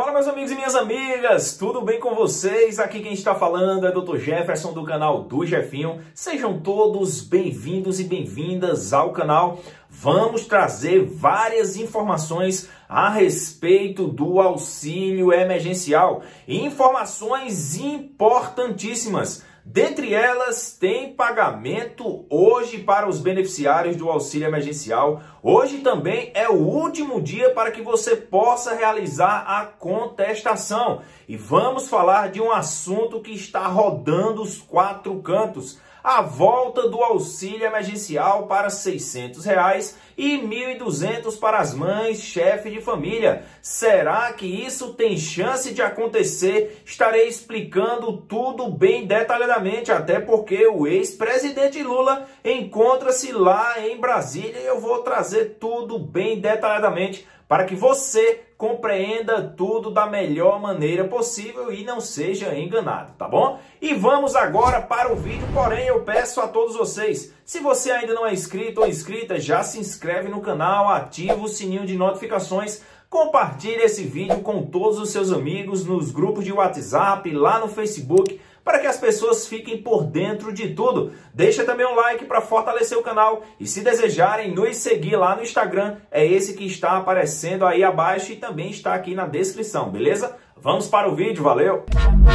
Fala, meus amigos e minhas amigas, tudo bem com vocês? Aqui quem está falando é Dr. Jefferson do canal do Jefinho. Sejam todos bem-vindos e bem-vindas ao canal. Vamos trazer várias informações a respeito do auxílio emergencial. Informações importantíssimas. Dentre elas, tem pagamento hoje para os beneficiários do auxílio emergencial. Hoje também é o último dia para que você possa realizar a contestação. E vamos falar de um assunto que está rodando os quatro cantos. A volta do auxílio emergencial para R$ 600 e R$ 1.200 para as mães chefe de família. Será que isso tem chance de acontecer? Estarei explicando tudo bem detalhadamente, até porque o ex-presidente Lula encontra-se lá em Brasília e eu vou trazer tudo bem detalhadamente para que você compreenda tudo da melhor maneira possível e não seja enganado, tá bom? E vamos agora para o vídeo, porém eu peço a todos vocês, se você ainda não é inscrito ou inscrita, já se inscreve no canal, ativa o sininho de notificações, compartilhe esse vídeo com todos os seus amigos, nos grupos de WhatsApp, lá no Facebook, para que as pessoas fiquem por dentro de tudo. Deixa também um like para fortalecer o canal e se desejarem nos seguir lá no Instagram, é esse que está aparecendo aí abaixo e também está aqui na descrição, beleza? Vamos para o vídeo, valeu!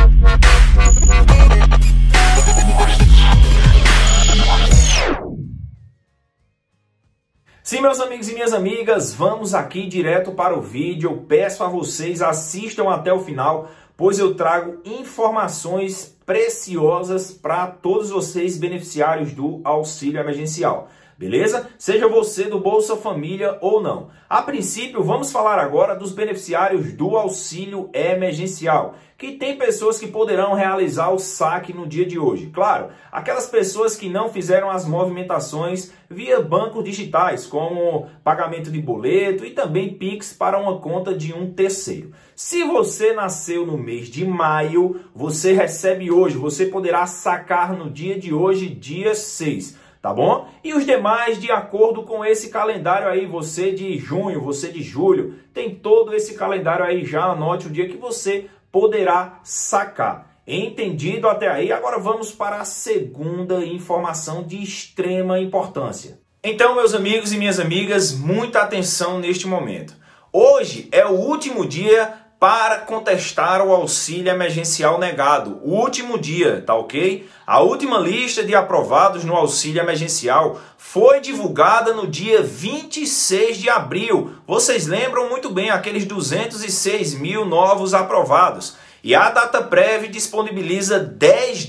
Sim, meus amigos e minhas amigas, vamos aqui direto para o vídeo. Eu peço a vocês, assistam até o final, pois eu trago informações preciosas para todos vocês beneficiários do auxílio emergencial. Beleza? Seja você do Bolsa Família ou não. A princípio, vamos falar agora dos beneficiários do auxílio emergencial, que tem pessoas que poderão realizar o saque no dia de hoje. Claro, aquelas pessoas que não fizeram as movimentações via bancos digitais, como pagamento de boleto e também Pix para uma conta de um terceiro. Se você nasceu no mês de maio, você recebe hoje, você poderá sacar no dia de hoje, dia 6. Tá bom? E os demais de acordo com esse calendário aí, você de junho, você de julho, tem todo esse calendário aí, já anote o dia que você poderá sacar. Entendido até aí? Agora vamos para a segunda informação de extrema importância. Então, meus amigos e minhas amigas, muita atenção neste momento. Hoje é o último dia para contestar o auxílio emergencial negado. O último dia, tá ok? A última lista de aprovados no auxílio emergencial foi divulgada no dia 26 de abril. Vocês lembram muito bem, aqueles 206 mil novos aprovados. E a Dataprev disponibiliza 10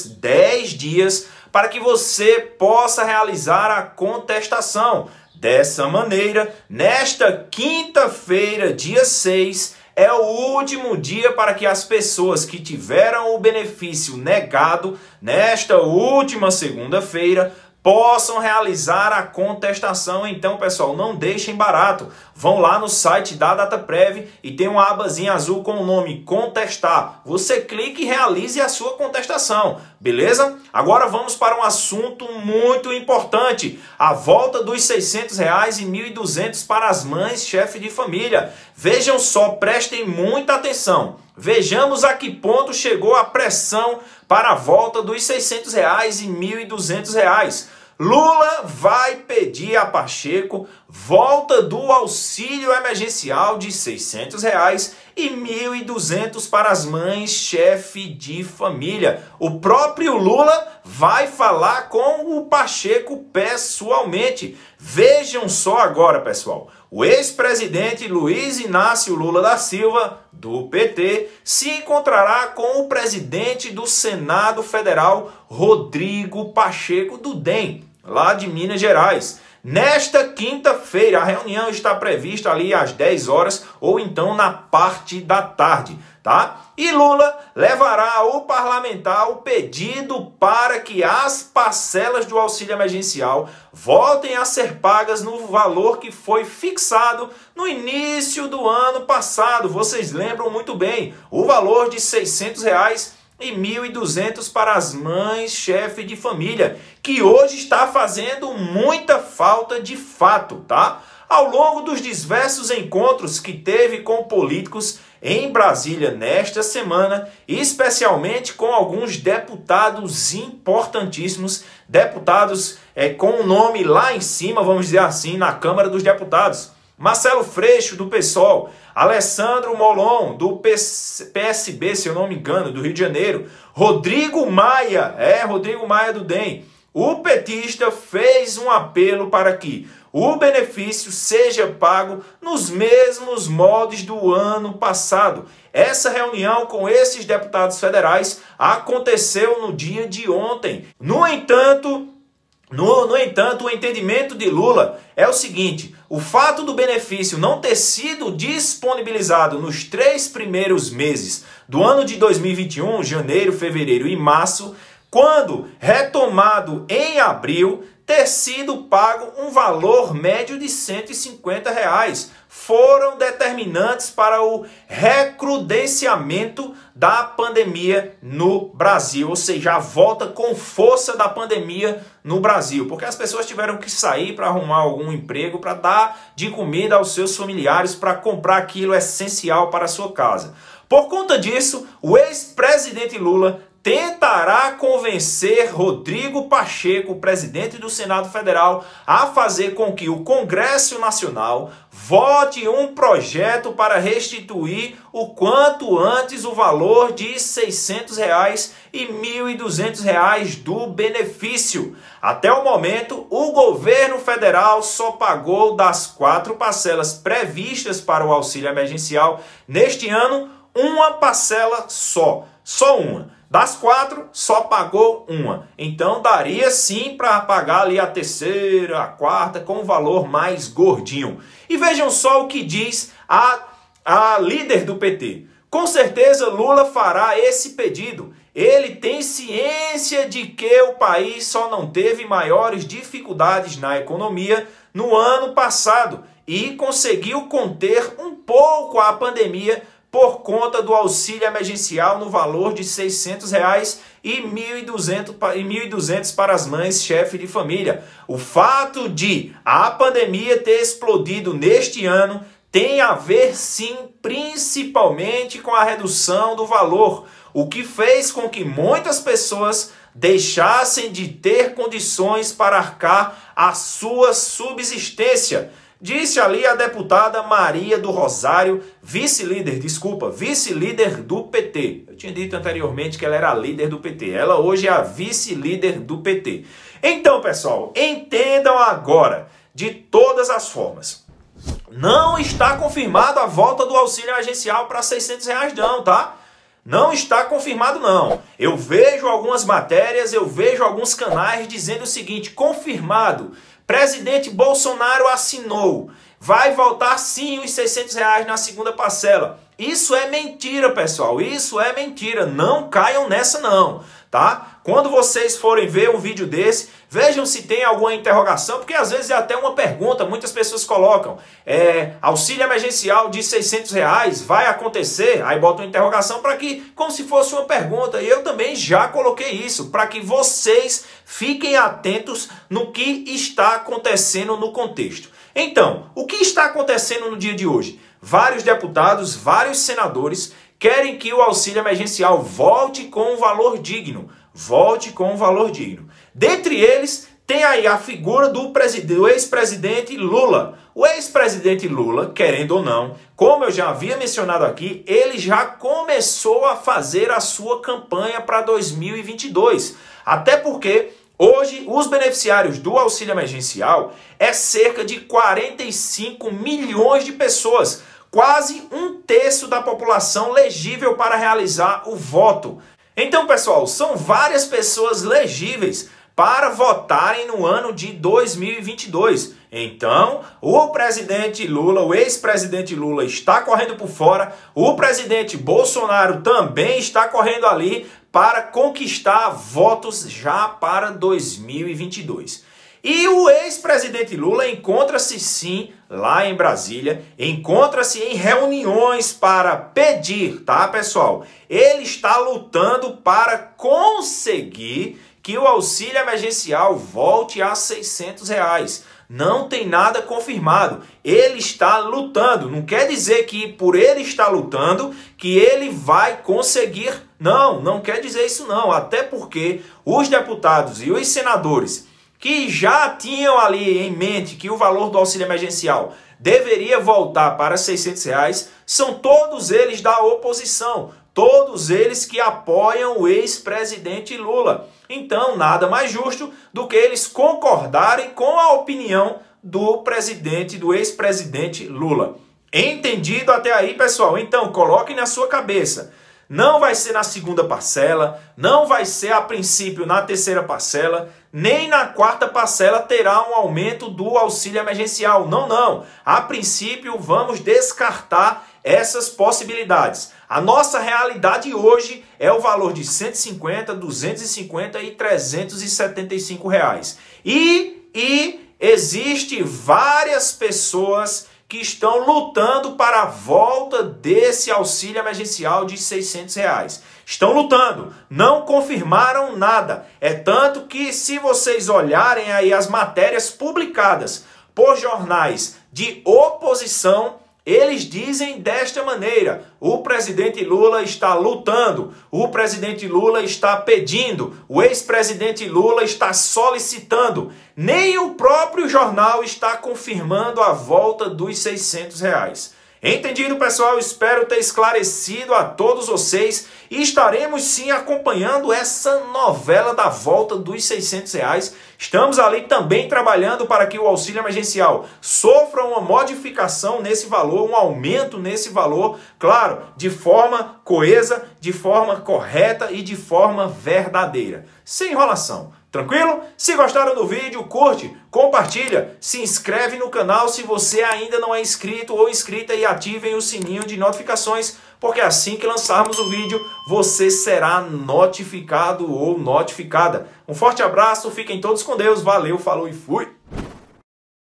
dias para que você possa realizar a contestação. Dessa maneira, nesta quinta-feira, dia 6, é o último dia para que as pessoas que tiveram o benefício negado nesta última segunda-feira possam realizar a contestação. Então, pessoal, não deixem barato. Vão lá no site da Dataprev e tem uma abazinha azul com o nome Contestar. Você clica e realize a sua contestação, beleza? Agora vamos para um assunto muito importante. A volta dos R$ 600 e R$ 1.200 para as mães chefe de família. Vejam só, prestem muita atenção. Vejamos a que ponto chegou a pressão para a volta dos R$ 600 e R$ 1.200. Lula vai pedir a Pacheco volta do auxílio emergencial de R$ 600 e R$ 1.200 para as mães chefe de família. O próprio Lula vai falar com o Pacheco pessoalmente. Vejam só agora, pessoal. O ex-presidente Luiz Inácio Lula da Silva, do PT, se encontrará com o presidente do Senado Federal, Rodrigo Pacheco, do DEM, lá de Minas Gerais. Nesta quinta-feira, a reunião está prevista ali às 10 horas ou então na parte da tarde, tá? E Lula levará ao parlamentar o pedido para que as parcelas do auxílio emergencial voltem a ser pagas no valor que foi fixado no início do ano passado. Vocês lembram muito bem, o valor de R$ 600 e R$ 1.200 para as mães chefe de família, que hoje está fazendo muita falta de fato, tá? Ao longo dos diversos encontros que teve com políticos em Brasília nesta semana, especialmente com alguns deputados importantíssimos, deputados com o nome lá em cima, vamos dizer assim, na Câmara dos Deputados. Marcelo Freixo, do PSOL, Alessandro Molon, do PSB, se eu não me engano, do Rio de Janeiro, Rodrigo Maia do DEM. O petista fez um apelo para que o benefício seja pago nos mesmos moldes do ano passado. Essa reunião com esses deputados federais aconteceu no dia de ontem. No entanto, o entendimento de Lula é o seguinte: o fato do benefício não ter sido disponibilizado nos 3 primeiros meses do ano de 2021, janeiro, fevereiro e março, quando retomado em abril, ter sido pago um valor médio de R$ 150, foram determinantes para o recrudescimento da pandemia no Brasil, ou seja, a volta com força da pandemia no Brasil, porque as pessoas tiveram que sair para arrumar algum emprego, para dar de comida aos seus familiares, para comprar aquilo essencial para a sua casa. Por conta disso, o ex-presidente Lula tentará convencer Rodrigo Pacheco, presidente do Senado Federal, a fazer com que o Congresso Nacional vote um projeto para restituir o quanto antes o valor de R$ 600 e R$ 1.200 do benefício. Até o momento, o governo federal só pagou das 4 parcelas previstas para o auxílio emergencial neste ano, uma parcela só uma. Das 4, só pagou uma. Então, daria sim para pagar ali a terceira, a quarta, com um valor mais gordinho. E vejam só o que diz a líder do PT. Com certeza, Lula fará esse pedido. Ele tem ciência de que o país só não teve maiores dificuldades na economia no ano passado e conseguiu conter um pouco a pandemia por conta do auxílio emergencial no valor de R$ 600 e R$ 1.200 para as mães chefe de família. O fato de a pandemia ter explodido neste ano tem a ver, sim, principalmente com a redução do valor, o que fez com que muitas pessoas deixassem de ter condições para arcar a sua subsistência. Disse ali a deputada Maria do Rosário, vice-líder do PT. Eu tinha dito anteriormente que ela era a líder do PT. Ela hoje é a vice-líder do PT. Então, pessoal, entendam agora, de todas as formas. Não está confirmado a volta do auxílio emergencial para R$ 600 não, tá? Não está confirmado não. Eu vejo algumas matérias, eu vejo alguns canais dizendo o seguinte: confirmado. Presidente Bolsonaro assinou. Vai voltar sim os R$ 600 na segunda parcela. Isso é mentira, pessoal. Isso é mentira. Não caiam nessa não, tá? Quando vocês forem ver um vídeo desse, vejam se tem alguma interrogação, porque às vezes é até uma pergunta. Muitas pessoas colocam, auxílio emergencial de R$ 600 vai acontecer? Aí botam uma interrogação para que, como se fosse uma pergunta. E eu também já coloquei isso, para que vocês fiquem atentos no que está acontecendo no contexto. Então, o que está acontecendo no dia de hoje? Vários deputados, vários senadores querem que o auxílio emergencial volte com um valor digno. Volte com um valor digno. Dentre eles, tem aí a figura do ex-presidente Lula. O ex-presidente Lula, querendo ou não, como eu já havia mencionado aqui, ele já começou a fazer a sua campanha para 2022. Até porque hoje, os beneficiários do auxílio emergencial é cerca de 45 milhões de pessoas, quase 1/3 da população legível para realizar o voto. Então, pessoal, são várias pessoas legíveis para votarem no ano de 2022. Então, o presidente Lula, o ex-presidente Lula está correndo por fora, o presidente Bolsonaro também está correndo ali para conquistar votos já para 2022. E o ex-presidente Lula encontra-se sim lá em Brasília, encontra-se em reuniões para pedir, tá, pessoal? Ele está lutando para conseguir que o auxílio emergencial volte a R$ 600. Não tem nada confirmado. Ele está lutando. Não quer dizer que por ele estar lutando, que ele vai conseguir. Não, não quer dizer isso não. Até porque os deputados e os senadores que já tinham ali em mente que o valor do auxílio emergencial deveria voltar para R$ 600, são todos eles da oposição. Todos eles que apoiam o ex-presidente Lula. Então, nada mais justo do que eles concordarem com a opinião do ex-presidente Lula. Entendido até aí, pessoal? Então, coloquem na sua cabeça. Não vai ser na segunda parcela, não vai ser a princípio na terceira parcela, nem na quarta parcela terá um aumento do auxílio emergencial. Não, não. A princípio, vamos descartar essas possibilidades. A nossa realidade hoje é o valor de R$ 150, R$ 250 e R$ 375 reais. E existe várias pessoas que estão lutando para a volta desse auxílio emergencial de R$ 600 reais. Estão lutando, não confirmaram nada. É tanto que se vocês olharem aí as matérias publicadas por jornais de oposição, eles dizem desta maneira: o presidente Lula está lutando, o presidente Lula está pedindo, o ex-presidente Lula está solicitando. Nem o próprio jornal está confirmando a volta dos R$ 600 reais. Entendido, pessoal? Espero ter esclarecido a todos vocês e estaremos sim acompanhando essa novela da volta dos R$ 600 reais. Estamos ali também trabalhando para que o auxílio emergencial sofra uma modificação nesse valor, um aumento nesse valor, claro, de forma coesa, de forma correta e de forma verdadeira. Sem enrolação. Tranquilo? Se gostaram do vídeo, curte, compartilha, se inscreve no canal se você ainda não é inscrito ou inscrita e ativem o sininho de notificações, porque assim que lançarmos o vídeo, você será notificado ou notificada. Um forte abraço, fiquem todos com Deus, valeu, falou e fui!